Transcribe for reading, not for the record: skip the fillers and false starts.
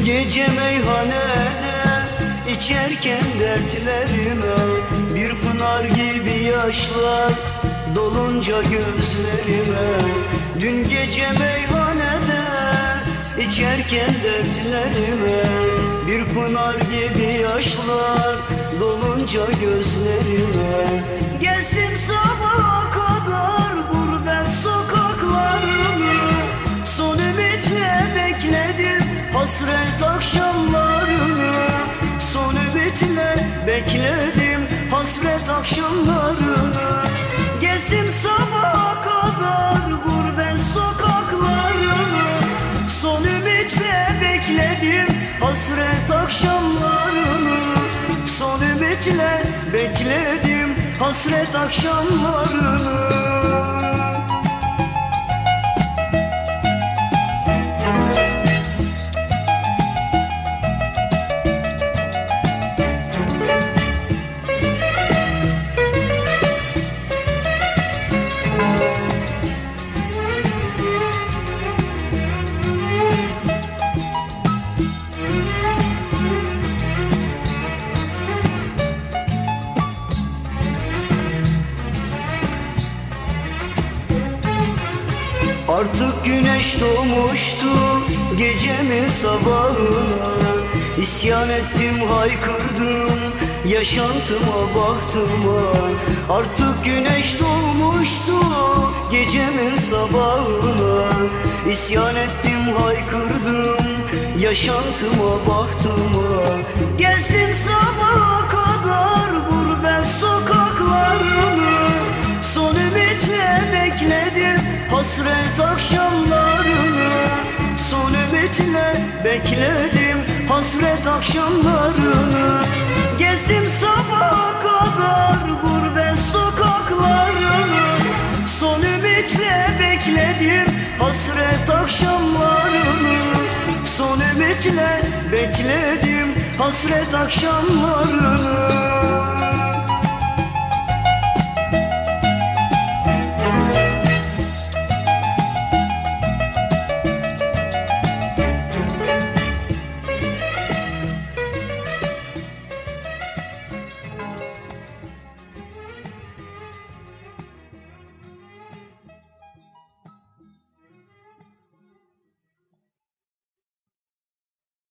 Dün gece meyhanede içerken dertlerime bir pınar gibi yaşlar dolunca gözlerime. Dün gece meyhanede içerken dertlerime bir pınar gibi yaşlar dolunca gözlerime. Gezdim sabaha kadar gurbet sokaklarını, son ümitle bekledim hasret akşamlarını. Son ümitle bekledim hasret akşamlarını. Gezdim sabaha kadar gurbet sokaklarını, son ümitle bekledim hasret akşamlarını. Son ümitle bekledim hasret akşamlarını. Artık güneş doğmuştu gecemin sabahına. İsyan ettim, haykırdım yaşantıma, bahtıma. Artık güneş doğmuştu gecemin sabahına. İsyan ettim, haykırdım yaşantıma, bahtıma. Gezdim sabaha kadar gurbet sokaklarını, son ümitle bekledim hasret akşamlarını. Son ümitle bekledim hasret akşamlarını. Gezdim sabaha kadar gurbet sokaklarını, son ümitle bekledim hasret akşamlarını. Son ümitle bekledim hasret akşamlarını.